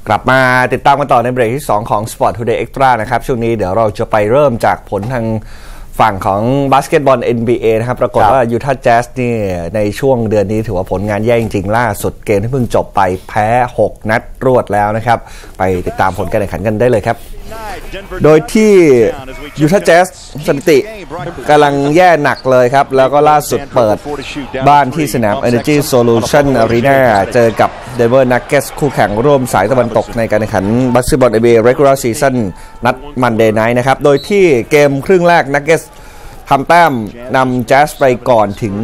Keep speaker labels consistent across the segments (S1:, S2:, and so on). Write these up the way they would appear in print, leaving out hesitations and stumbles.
S1: กลับมาติดตามกันต่อในเบรกที่2ของ Sport Today Extra นะครับช่วงนี้เดี๋ยวเราจะไปเริ่มจากผลทางฝั่งของบาสเกตบอล NBA นะครับปรากฏว่ายูทาห์แจ๊สนี่ในช่วงเดือนนี้ถือว่าผลงานแย่จริงๆล่าสุดเกมที่เพิ่งจบไปแพ้6นัดรวดแล้วนะครับไปติดตามผลการแข่งขันกันได้เลยครับโดยที่ยูทาห์แจ๊สสถิติกำลังแย่หนักเลยครับแล้วก็ล่าสุดเปิดบ้านที่สนาม Energy Solution Arena เจอกับ Denver Nuggets คู่แข่งร่วมสายตะวันตกในการแข่งขันบาสเกตบอล NBA Regular Season นัด Monday Night นะครับโดยที่เกมครึ่งแรก Nuggets ทำแต้มนำแจ๊สไปก่อนถึง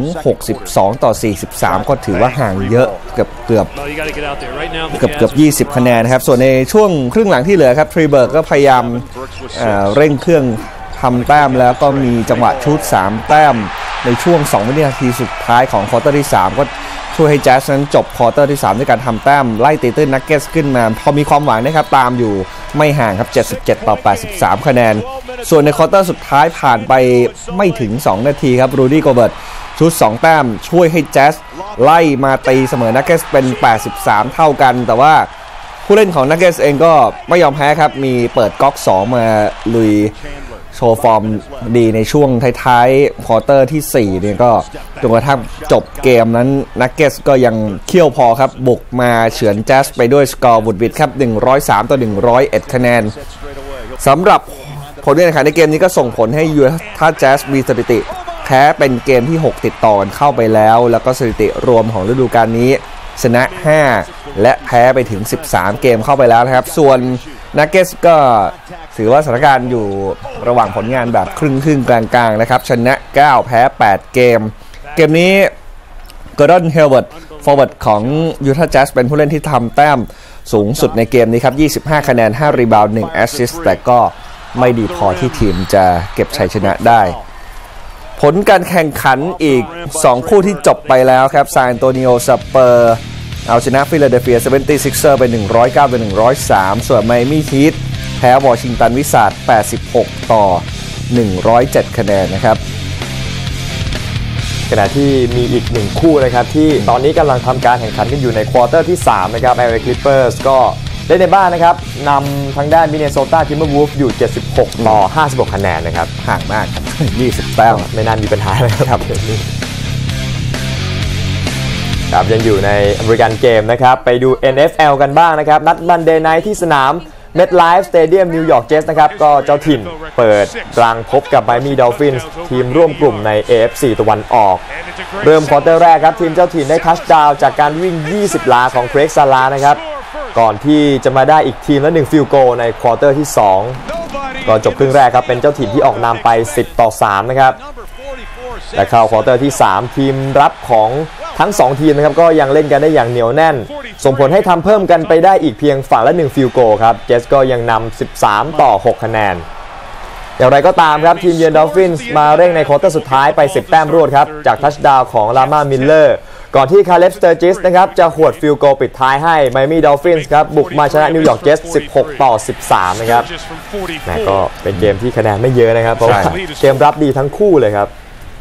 S1: 62-43ก็ถือว่าห่างเยอะเกือบ20คะแนนนะครับส่วนในช่วงครึ่งหลังที่เหลือครับทรีเบิร์กก็พยายามเร่งเครื่องทำแต้มแล้วก็มีจังหวะชุด3แต้มในช่วง2วินาทีสุดท้ายของควอเตอร์ที่3ก็ช่วยให้แจ๊สนั้นจบควอเตอร์ที่3ด้วยการทำแต้มไล่ตีตื้นนักเก็ตขึ้นมาพอมีความหวังนะครับตามอยู่ไม่ห่างครับ77-83คะแนนส่วนในควอเตอร์สุดท้ายผ่านไปไม่ถึง2นาทีครับรูดี้โกเบิร์ตชุด2แต้มช่วยให้แจ๊สไล่มาตีเสมอนักเก็ตเป็น83เท่ากันแต่ว่าผู้เล่นของนักเก็ตเองก็ไม่ยอมแพ้ครับมีเปิดก๊อก2มาลุยโชว์ฟอร์มดีในช่วงท้ายๆควอเตอร์ที่4เนี่ยก็จนกระทั่งจบเกมนั้นนักเก็ตก็ยังเขี้ยวพอครับบุกมาเฉือนแจ๊สไปด้วยสกอร์บุดบิดครับ103-101คะแนนสำหรับผลการแข่งขันในเกมนี้ก็ส่งผลให้ยูทาห์แจ๊สมีสถิติแพ้เป็นเกมที่6ติดต่อกันเข้าไปแล้วก็สถิติรวมของฤดูกาลนี้ชนะ5และแพ้ไปถึง13เกมเข้าไปแล้วนะครับส่วนนักเก็ตก็ถือว่าสถานการณ์อยู่ระหว่างผลงานแบบครึ่งกลางๆนะครับชนะ9แพ้8เกมนี้กอร์ดอนเฮลเวิร์ตฟอร์เวิร์ดของยูทาห์แจ๊สเป็นผู้เล่นที่ทำแต้มสูงสุดในเกมนี้ครับ25คะแนน5รีบาวด์1แอสซิสต์แต่ก็ไม่ดีพอที่ทีมจะเก็บชัยชนะได้ผลการแข่งขันอีก2คู่ที่จบไปแล้วครับซานอันโตนิโอสเปอร์เอาชนะฟิลาเดลเฟีย 76ers ไป109-103ส่วนไมอามี่ฮีทแพ้วอชิงตันวิสาท86-107คะแนนนะครับ
S2: ขณะที่มีอีก1คู่นะครับที่ตอนนี้กำลังทำการแข่งขันกันอยู่ในควอเตอร์ที่3นะครับ LA Clippers ก็เล่นในบ้านนะครับนำทางด้านมินเนโซตาทิมเบอร์วูฟอยู่76-56คะแนนนะครับ
S1: ห่างมาก20แต้ม
S2: ไม่น่ามีปัญหาเลยครับยังอยู่ในอเมริกันเกมนะครับไปดู NFL กันบ้างนะครับนัด Monday Night ที่สนาม MetLife Stadium นิวยอร์กเจสนะครับก็เจ้าถิ่นเปิดรังพบกับ Miami Dolphins ทีมร่วมกลุ่มใน AFC ตะวันออกเริ่มควอเตอร์แรกครับทีมเจ้าถิ่นได้ทัชดาวน์จากการวิ่ง20หลาของเครกซาลานะครับก่อนที่จะมาได้อีกทีมละ1ฟิลด์โกลในควอเตอร์ที่2ก็จบครึ่งแรกครับเป็นเจ้าถิ่นที่ออกนำไป10-3นะครับและเข้าควอเตอร์ที่3ทีมรับของทั้ง2ทีมนะครับก็ยังเล่นกันได้อย่างเหนียวแน่นส่งผลให้ทำเพิ่มกันไปได้อีกเพียงฝั่งละ1ฟิลด์โกลครับเจสก็ยังนำ13-6คะแนนอย่างไรก็ตามครับทีมเยือนดอลฟินส์มาเร่งในควอเตอร์สุดท้ายไป10แต้มรวดครับจากทัชดาวน์ของลาม่ามิลเลอร์ก่อนที่คาเลฟ สเตอร์จิสนะครับจะหวดฟิลด์โกลปิดท้ายให้ไมอามี่ดอลฟินส์ครับบุกมาชนะนิวยอร์กเจส16-13นะครับก็เป็นเกมที่คะแนนไม่เยอะนะครับเพราะว่าเกมรับดีทั้งคู่เลยครับ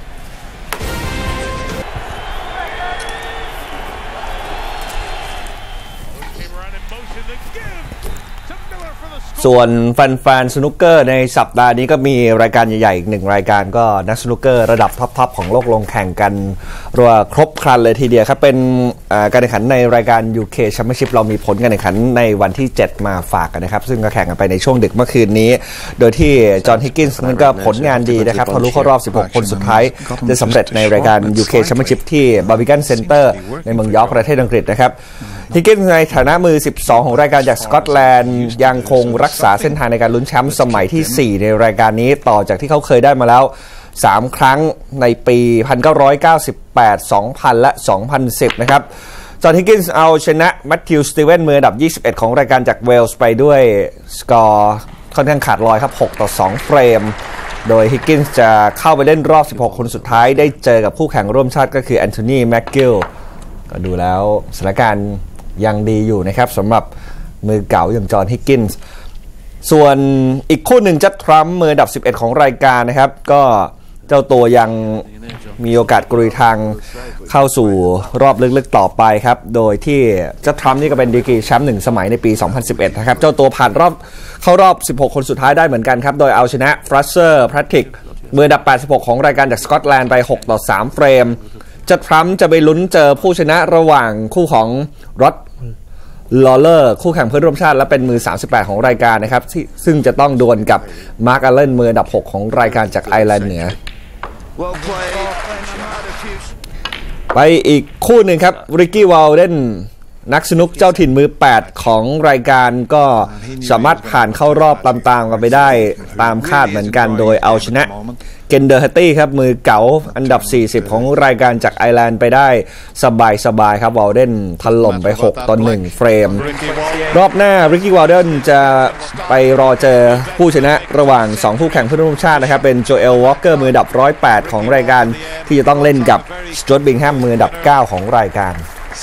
S1: ส่วนแฟนสนุกเกอร์ในสัปดาห์นี้ก็มีรายการใหญ่ๆอีก1รายการก็นักสนุกเกอร์ระดับท็อปๆของโลกลงแข่งกันรวมครบครันเลยทีเดียวครับเป็นการแข่งขันในรายการ UK Championship เรามีผลการแข่งขันในวันที่7มาฝากกันนะครับซึ่งก็แข่งกันไปในช่วงดึกเมื่อคืนนี้โดยที่จอห์นฮิกกินส์นั้นก็ผลงานดีนะครับทะลุเข้ารอบ16คนสุดท้ายได้สำเร็จในรายการ UK Championship ที่บาร์บิกันเซ็นเตอร์ในเมืองยอร์กประเทศอังกฤษนะครับฮิกกินส์ในฐานะมือ12ของรายการจากสกอตแลนด์ยังคงรักษาเส้นทางในการลุ้นแชมป์สมัยที่4ในรายการนี้ต่อจากที่เขาเคยได้มาแล้ว3ครั้งในปี1998 2000และ2010นะครับจอห์นฮิกกินส์เอาชนะแมทธิวสตีเวนมืออันดับ21ของรายการจากเวลส์ไปด้วยสกอร์ค่อนข้างขาดลอยครับ6-2เฟรมโดยฮิกกินส์จะเข้าไปเล่นรอบ16คนสุดท้ายได้เจอกับคู่แข่งร่วมชาติก็คือแอนโทนีแม็กกิลก็ดูแล้วสถานการณ์ยังดีอยู่นะครับสำหรับมือเก่าอย่างจอห์นฮิกกินส์ส่วนอีกคู่หนึ่งจัดทรัมป์มืออันดับ11ของรายการนะครับก็เจ้าตัวยังมีโอกาสกลุยทางเข้าสู่รอบลึกๆต่อไปครับโดยที่เจ้าทรัมป์นี่ก็เป็นดีกรีแชมป์1 สมัยในปี 2011 นะครับเจ้าตัวผ่านเข้ารอบ 16 คนสุดท้ายได้เหมือนกันครับโดยเอาชนะฟรัสเซอร์แพทริกมืออันดับ 86 ของรายการจากสกอตแลนด์ไป 6-3 เฟรมเจ้าทรัมป์จะไปลุ้นเจอผู้ชนะระหว่างคู่ของรอดลอเลอร์คู่แข่งเพื่อนร่วมชาติและเป็นมือ 38 ของรายการนะครับซึ่งจะต้องดวลกับมาร์คอัลเลนมืออันดับ 6 ของรายการจากไอร์แลนด์เหนือไปอีกคู่หนึ่งครับริกกี้วอลเดนนักสนุกเจ้าถิ่นมือ 8 ของรายการก็สามารถผ่านเข้ารอบตามๆกันไปได้ตามคาดเหมือนกันโดยเอาชนะเกนเดอร์ฮัตตี้ครับมือเก๋าอันดับ 40 ของรายการจากไอร์แลนด์ไปได้สบายๆครับวอลเดนถล่มไป 6-1 เฟรมรอบหน้าริกกี้วอลเดนจะไปรอเจอผู้ชนะระหว่าง2คู่แข่งเพื่อนร่วมชาตินะครับเป็นโจเอลวอลเกอร์มืออันดับ 108 ของรายการที่จะต้องเล่นกับสจ๊วตบิงแฮมมืออันดับ 9 ของรายการ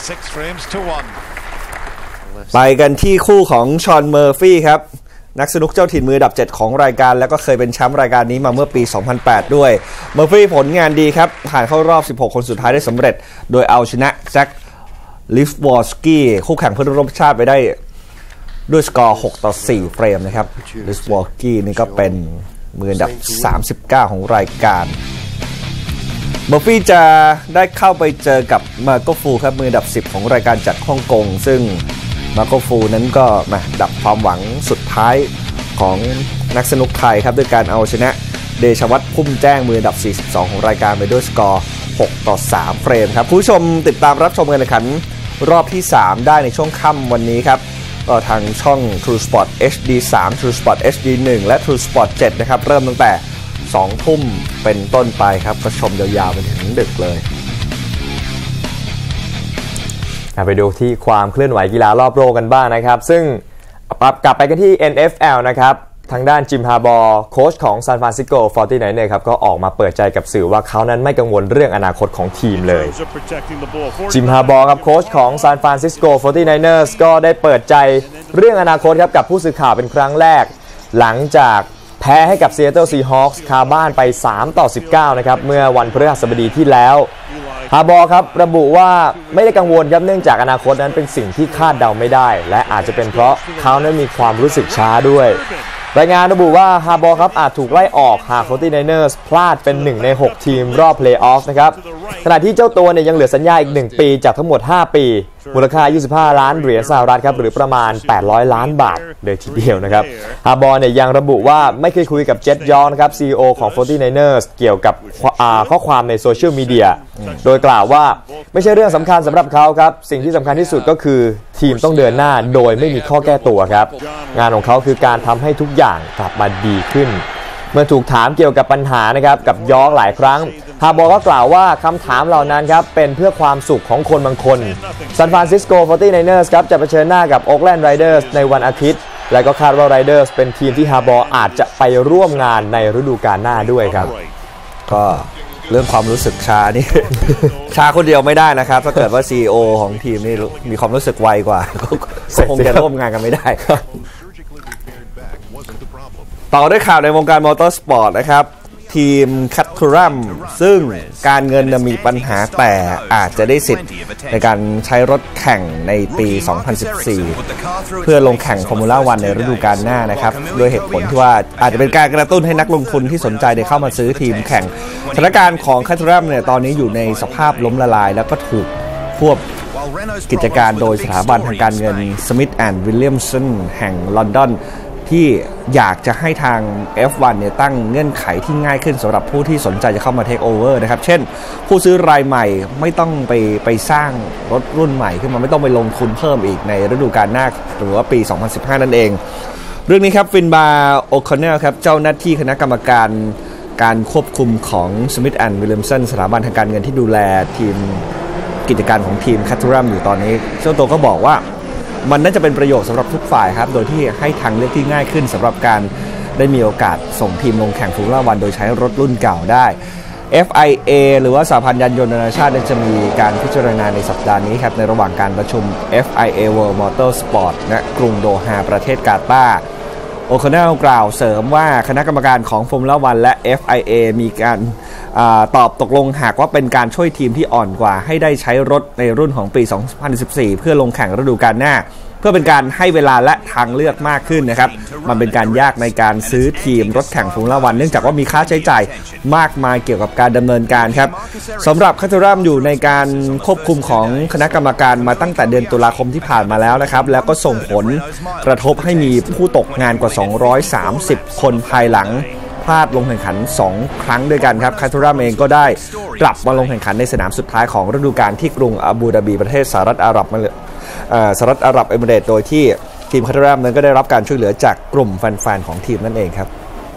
S1: ไปกันที่คู่ของชอนเมอร์ฟี่ครับนักสนุกเจ้าถิ่นมืออันดับ 7 ของรายการแล้วก็เคยเป็นแชมป์รายการนี้มาเมื่อปี 2008 ด้วยเมอร์ฟี่ผลงานดีครับผ่านเข้ารอบ 16 คนสุดท้ายได้สำเร็จโดยเอาชนะแจ็คลิฟวอร์สกี้คู่แข่งเพื่อนร่วมชาติไปได้ด้วยสกอร์ 6-4 เฟรมนะครับลิฟวอร์สกี้นี่ก็เป็นมืออันดับ 39 ของรายการเมอร์ฟี่จะได้เข้าไปเจอกับมาโกฟูครับมืออันดับ 10 ของรายการจากฮ่องกงซึ่งมาโกฟูนั้นก็มาดับความหวังสุดท้ายของนักสนุกไทยครับด้วยการเอาชนะเดชวัฒน์พุ่มแจ้งมืออันดับ 42 ของรายการไปด้วยสกอร์ 6-3 เฟรมครับผู้ชมติดตามรับชมการแข่งขันรอบที่ 3 ได้ในช่วงค่ำวันนี้ครับก็ทางช่อง True Sport HD 3 True Sport HD 1 และ True Sport 7 นะครับเริ่มตั้งแต่2 ทุ่มเป็นต้นไปครับก็ชมยาวๆไปถึงดึกเลย
S2: ไปดูที่ความเคลื่อนไหวกีฬารอบโลกกันบ้างนะครับซึ่งกลับไปกันที่ NFL นะครับทางด้านจิมฮาบอร์โค้ชของซานฟรานซิสโก 49ers ครับก็ออกมาเปิดใจกับสื่อว่าเขานั้นไม่กังวลเรื่องอนาคตของทีมเลยจิมฮาบอร์ครับโค้ชของซานฟรานซิสโก 49ers ก็ได้เปิดใจเรื่องอนาคตครับกับผู้สื่อข่าวเป็นครั้งแรกหลังจากแพ้ให้กับ Seattle Seahawks คาบ้านไป 3-19 นะครับเมื่อวันพฤหัสบดีที่แล้วฮาบอร์ครับระบุว่าไม่ได้กังวลครับเนื่องจากอนาคตนั้นเป็นสิ่งที่คาดเดาไม่ได้และอาจจะเป็นเพราะเขานั้นมีความรู้สึกช้าด้วยรายงานระบุว่าฮาบอร์ครับอาจถูกไล่ออกหาก 49ers พลาดเป็น1 ใน 6 ทีมรอบเพลย์ออฟนะครับขณะที่เจ้าตัวเนี่ยยังเหลือสัญญาอีก1 ปีจากทั้งหมด5 ปีมูลค่า25 ล้านเหรียญสหรัฐครับหรือประมาณ800 ล้านบาทเลยทีเดียวนะครับฮาบอร์เนี่ยยังระบุว่าไม่เคยคุยกับเจ็ตยองนะครับ CEO ของ 49ers เกี่ยวกับข้อความในโซเชียลมีเดียโดยกล่าวว่าไม่ใช่เรื่องสำคัญสำหรับเขาครับสิ่งที่สำคัญที่สุดก็คือทีมต้องเดินหน้าโดยไม่มีข้อแก้ตัวครับงานของเขาคือการทำให้ทุกอย่างกลับมาดีขึ้นเมื่อถูกถามเกี่ยวกับปัญหานะครับกับยองหลายครั้งฮาบอร์ก็กล่าวว่าคำถามเหล่านั้นครับเป็นเพื่อความสุขของคนบางคนซานฟรานซิสโก 49ers ครับจะเผชิญหน้ากับโอ๊คแลนด์ไรเดอร์สในวันอาทิตย์และก็คาดว่าไรเดอร์สเป็นทีมที่ฮาบอร์อาจจะไปร่วมงานในฤดูกาลหน้าด้วยครับ
S1: ก็เรื่องความรู้สึกช้านี่ ช้าคนเดียวไม่ได้นะครับถ้าเกิดว่า CEO ของทีมนี่มีความรู้สึกไวกว่าก็คงจะร่วมงานกันไม่ได้ต่อด้วยข่าวในวงการมอเตอร์สปอร์ตนะครับทีมคัตทูรัมซึ่งการเงินมีปัญหาแต่อาจจะได้สิทธิ์ในการใช้รถแข่งในปี 2014 เพื่อลงแข่งฟอร์มูล่าวันในฤดูกาลหน้านะครับด้วยเหตุผลที่ว่าอาจจะเป็นการกระตุ้นให้นักลงทุนที่สนใจได้เข้ามาซื้อทีมแข่งสถานการณ์ของคัตทูรัมเนี่ยตอนนี้อยู่ในสภาพล้มละลายแล้วก็ถูกควบกิจการโดยสถาบันทางการเงิน Smith & Williamson แห่งลอนดอนที่อยากจะให้ทาง F1 เนี่ยตั้งเงื่อนไขที่ง่ายขึ้นสำหรับผู้ที่สนใจจะเข้ามาเทคโอเวอร์นะครับเช่นผู้ซื้อรายใหม่ไม่ต้องไปสร้างรถรุ่นใหม่ขึ้นมาไม่ต้องไปลงทุนเพิ่มอีกในฤดูกาลหน้าหรือว่าปี 2015 นั่นเองเรื่องนี้ครับฟินบาร์โอคอนเนลครับเจ้าหน้าที่คณะกรรมการควบคุมของ Smith & Williamson สถาบันทางการเงินที่ดูแลทีมกิจการของทีมคัตทูรัมอยู่ตอนนี้เจ้าตัวก็บอกว่ามันน่าจะเป็นประโยชน์สำหรับทุกฝ่ายครับโดยที่ให้ทางเลือกที่ง่ายขึ้นสำหรับการได้มีโอกาสส่งทีมลงแข่งฟอร์มูล่าวันโดยใช้รถรุ่นเก่าได้ FIA หรือว่าสหพันธ์ยานยนต์นานาชาติจะมีการพิจารณาในสัปดาห์นี้ครับในระหว่างการประชุม FIA World Motorsport ณ กรุงโดฮาประเทศกาตาร์โอคอนเนลกล่าวเสริมว่าคณะกรรมการของฟอร์มูล่าวันและ FIA มีการตอบตกลงหากว่าเป็นการช่วยทีมที่อ่อนกว่าให้ได้ใช้รถในรุ่นของปี 2014 เพื่อลงแข่งฤดูกาลหน้าเพื่อเป็นการให้เวลาและทางเลือกมากขึ้นนะครับมันเป็นการยากในการซื้อทีมรถแข่งฟอร์มูล่าวันเนื่องจากว่ามีค่าใช้จ่ายมากมายเกี่ยวกับการดำเนินการครับสำหรับคาตูรัมอยู่ในการควบคุมของคณะกรรมการมาตั้งแต่เดือนตุลาคมที่ผ่านมาแล้วนะครับแล้วก็ส่งผลกระทบให้มีผู้ตกงานกว่า230คนภายหลังพลาดลงแข่งขัน2ครั้งด้วยกันครับคาตูรัมเองก็ได้กลับมาลงแข่งขันในสนามสุดท้ายของฤดูกาลที่กรุงอาบูดาบีประเทศสหรัฐอาหรับเอมิเรตส์โดยที่ทีมคาตูรัมนั้นก็ได้รับการช่วยเหลือจากกลุ่มแฟนๆของทีมนั่นเองครับ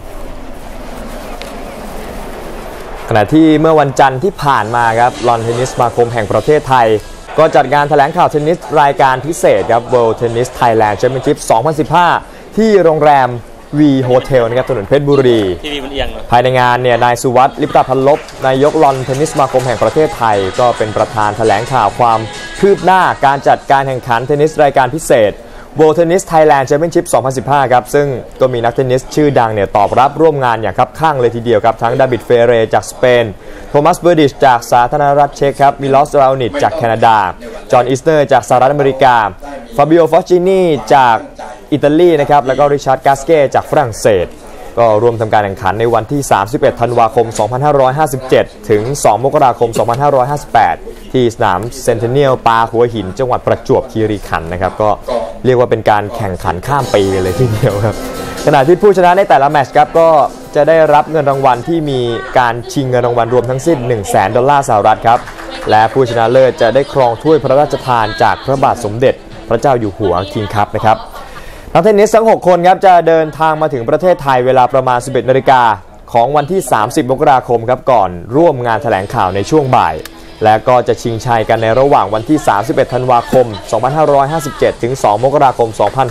S2: ขณะที่เมื่อวันจันทร์ที่ผ่านมาครับลอนเทนนิสสมาคมแห่งประเทศไทยก็จัดงานแถลงข่าวเทนนิสรายการพิเศษครับ World Tennis Thailand Championship 2015 ที่โรงแรมวีโฮเทลนะครับถนนเพชรบุรีภายในงานเนี่ยนายสุวัสดิ์ลิปตาพันลบนายกลอนเทนนิสสมาคมแห่งประเทศไทยก็เป็นประธานแถลงข่าวความคืบหน้าการจัดการแข่งขันเทนนิสรายการพิเศษ World Tennis Thailand Championship 2015 ครับซึ่งก็มีนักเทนนิสชื่อดังเนี่ยตอบรับร่วมงานอย่างคับข้างเลยทีเดียวครับทั้งดาวิดเฟเรจากสเปนโทมัสเบอร์ดิชจากสาธารณรัฐเช็กครับมิลอสรานิชจากแคนาดาจอห์นอิสเนอร์จากสหรัฐอเมริกาฟาบิโอฟอสจินีจากอิตาลีนะครับแล้วก็ริชาร์ดกาสเก้จากฝรั่งเศสก็รวมทำการแข่งขันในวันที่31ธันวาคม2557ถึง2มกราคม2558ที่สนามเซนเทเนียลปาหัวหินจังหวัดประจวบคีรีขันธ์นะครับก็เรียกว่าเป็นการแข่งขันข้ามปีเลยทีเดียวครับขณะที่ผู้ชนะในแต่ละแมตช์ครับก็จะได้รับเงินรางวัลที่มีการชิงเงินรางวัลรวมทั้งสิ้น$100,000ครับและผู้ชนะเลิศจะได้ครองถ้วยพระราชทานจากพระบาทสมเด็จพระเจ้าอยู่หัวคิงคัพนะครับนักเทนนิสทั้ง6คนครับจะเดินทางมาถึงประเทศไทยเวลาประมาณ 11 นาฬิกาของวันที่30 มกราคมครับก่อนร่วมงานแถลงข่าวในช่วงบ่ายและก็จะชิงชัยกันในระหว่างวันที่31 ธันวาคม2557ถึง2 มกราคม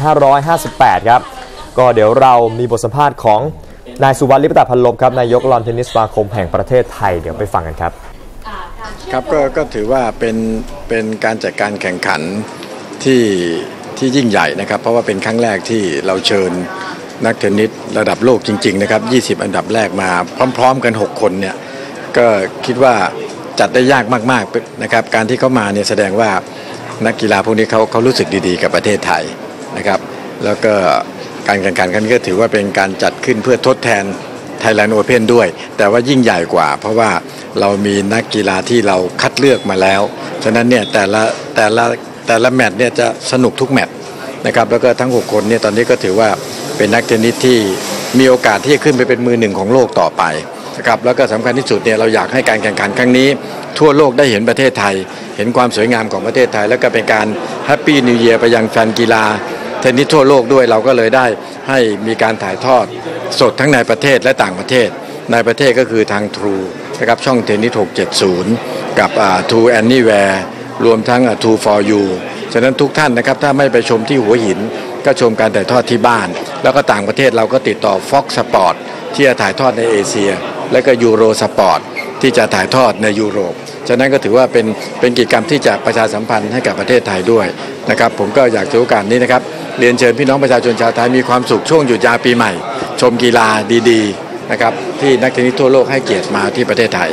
S2: 2558ครับก็เดี๋ยวเรามีบทสัมภาษณ์ของนายสุวัสดิ์ลิปตาพันลบครับนายกลอนเทนนิสสมาคมแห่งประเทศไทยเดี๋ยวไปฟังกันครับ
S3: ครับก็ถือว่าเป็นการจัดการแข่งขันที่ยิ่งใหญ่นะครับเพราะว่าเป็นครั้งแรกที่เราเชิญนักเทนนิสระดับโลกจริงๆนะครับ20อันดับแรกมาพร้อมๆกัน6คนเนี่ยก็คิดว่าจัดได้ยากมากๆนะครับการที่เขามาเนี่ยแสดงว่านักกีฬาพวกนี้เขารู้สึกดีๆกับประเทศไทยนะครับแล้วก็การแข่งขันครั้งนี้ก็ถือว่าเป็นการจัดขึ้นเพื่อทดแทน Thailand Open ด้วยแต่ว่ายิ่งใหญ่กว่าเพราะว่าเรามีนักกีฬาที่เราคัดเลือกมาแล้วฉะนั้นเนี่ยแต่ละแมตช์เนี่ยจะสนุกทุกแมตช์นะครับแล้วก็ทั้ง6คนเนี่ยตอนนี้ก็ถือว่าเป็นนักเทนนิสที่มีโอกาสที่จะขึ้นไปเป็นมือหนึ่งของโลกต่อไปนะครับแล้วก็สำคัญที่สุดเนี่ยเราอยากให้การแข่งขันครั้งนี้ทั่วโลกได้เห็นประเทศไทยเห็นความสวยงามของประเทศไทยแล้วก็เป็นการแฮปปี้นิวเยียร์ไปยังแฟนกีฬาเทนนิสทั่วโลกด้วยเราก็เลยได้ให้มีการถ่ายทอดสดทั้งในประเทศและต่างประเทศในประเทศก็คือทาง True นะครับช่องเทนนิส670กับTrue Anywhere รวมทั้งTrue for Youฉะนั้นทุกท่านนะครับถ้าไม่ไปชมที่หัวหินก็ชมการถ่ายทอดที่บ้านแล้วก็ต่างประเทศเราก็ติดต่อ Fox Sport ที่จะถ่ายทอดในเอเชียและก็ Euro Sport ที่จะถ่ายทอดในยุโรปฉะนั้นก็ถือว่าเป็นกิจกรรมที่จะประชาสัมพันธ์ให้กับประเทศไทยด้วยนะครับผมก็อยากถือโอกาสนี้นะครับเรียนเชิญพี่น้องประชาชนชาวไทยมีความสุขช่วงหยุดยาวปีใหม่ชมกีฬาดีๆนะครับที่นักเทนนิสทั่วโลกให้เกียรติมาที่ประเทศไทย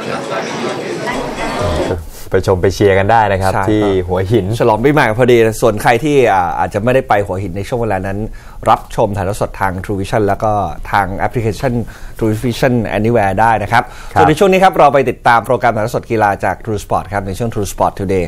S2: ไปชมไปเชียร์กันได้นะครับที่หัวหิน
S1: ฉลองปีใหม่พอดีส่วนใครที่อาจจะไม่ได้ไปหัวหินในช่วงเวลานั้นรับชมถ่ายทอดสดทาง True Vision แล้วก็ทางแอปพลิเคชัน True Vision Anywhere ได้นะครับส่วนในช่วงนี้ครับเราไปติดตามโปรแกรมถ่ายทอดสดกีฬาจาก True Sport ครับในช่วง True Sport Today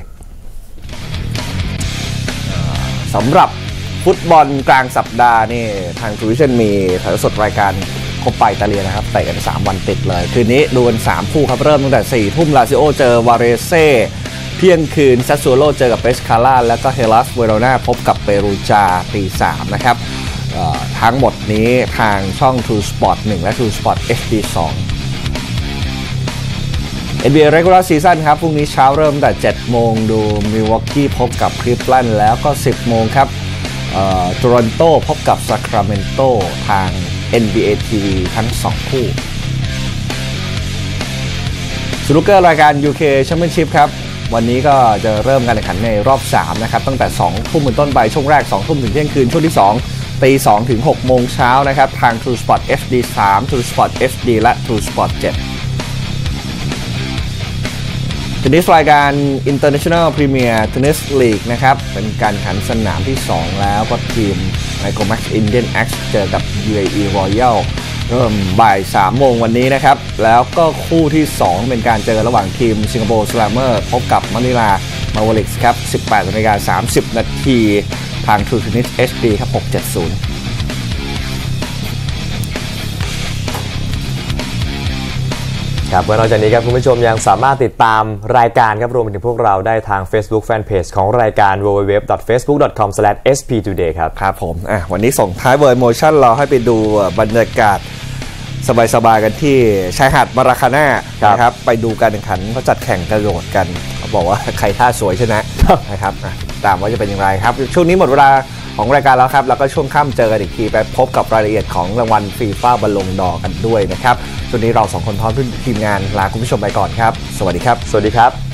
S1: สำหรับฟุตบอลกลางสัปดาห์นี่ทาง True Vision มีถ่ายทอดสดรายการโคปาอิตาเลียนะครับเตะกัน3วันติดเลยคืนนี้ดูกัน3คู่ครับเริ่มตั้งแต่ 4 ทุ่มลาซิโอเจอวาเรเซ่เที่ยงคืนซัสซัวโรเจอกับเปสคาร่าแล้วก็เฮลัสเวโรนาพบกับเปรูจาตี 3นะครับทั้งหมดนี้ทางช่อง True Sport 1 และ True Sport HD 2 NBA Regular Season ครับพรุ่งนี้เช้าเริ่มแต่ 7 โมงดูมิลวอกกี้พบกับคลิฟแลนด์แล้วก็ 10 โมงครับโตรอนโตพบกับซาคราเมนโตทาง NBA TV ทั้ง2คู่สนุกเกอร์รายการ UK Championship ครับวันนี้ก็จะเริ่มการแข่งขันในรอบ3นะครับตั้งแต่2 ทุ่มเป็นต้นไปช่วงแรก2 ทุ่มถึงเที่ยงคืนช่วงที่2ตี 2 ถึง 6 โมงเช้านะครับทาง True Sport HD 3 True Sport HD และ True Sport 7 ทีนี้รายการ International Premier Tennis League นะครับเป็นการแข่งขันสนามที่ 2 แล้วก็ทีม Micromax Indian X เจอกับ UAE Royal เริ่มบ่าย 3 โมงวันนี้นะครับแล้วก็คู่ที่ 2 เป็นการเจอระหว่างทีมสิงคโปร์ Slammer พบกับมะนิลามาวลิกส์ครับ 18:30 นาทีทาง True Tennis HD ครับ 670
S2: ครับนอกจากนี้ครับคุณผู้ชมยังสามารถติดตามรายการครับรวมไปถึงพวกเราได้ทาง Facebook Fanpage ของรายการ www.facebook.com/sptoday ครับ
S1: ครับผมวันนี้ส่งท้ายเวอร์โมชั่นเราให้ไปดูบรรยากาศสบายๆกันที่ชายหาดมาราคาน่านะครับไปดูการแข่งขันเขาจัดแข่งกระโดดกันเขาบอกว่าใครท่าสวยชนะนะครับตามว่าจะเป็นอย่างไรครับช่วงนี้หมดเวลาของรายการแล้วครับแล้วก็ช่วงค่ำเจอกันอีกทีไปพบกับรายละเอียดของรางวัลฟีฟ่าบัลลงดอร์กันด้วยนะครับช่วงนี้เรา2 คนพร้อมทีมงานลาคุณผู้ชมไปก่อนครับสวัสดีครับ
S2: สวัสดีครับ